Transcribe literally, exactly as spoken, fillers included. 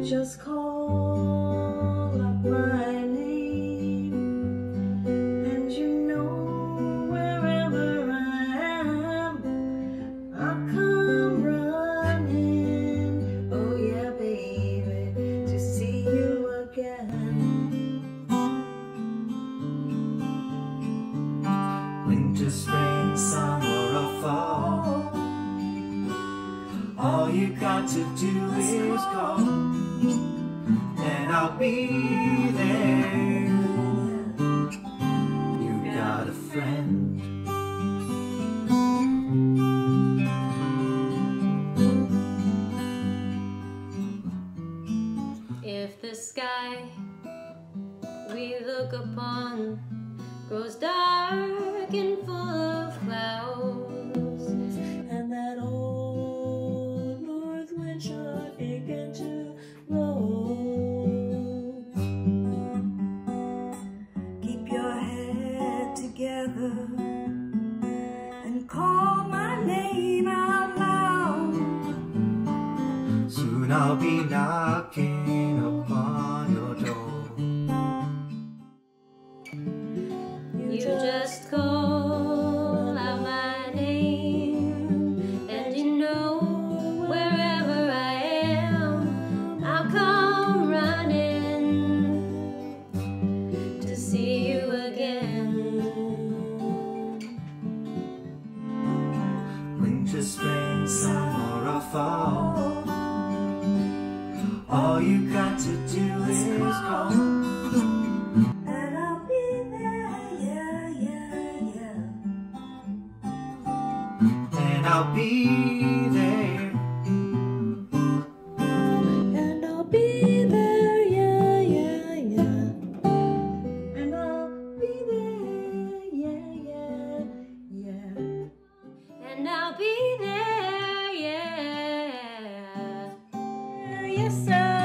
just call up my name, and you know wherever I am, I'll come running. Oh yeah, baby, to see you again. Winter, spring, summer or fall, all you got to do is call, and I'll be there. You got a friend. If the sky we look upon grows dark and full of clouds, and that old north wind should begin to blow, keep your head together and call my name out loud. Soon I'll be knocking upon your door. You just call out my name, and you know wherever I am, I'll come running to see you again. Winter, spring, summer or fall, all you got to do is call, And I'll be there, yeah, yeah, yeah. and I'll be there. And I'll be there, yeah, yeah, yeah. And I'll be there, yeah, yeah, yeah. And I'll be there, yeah. Yes, sir.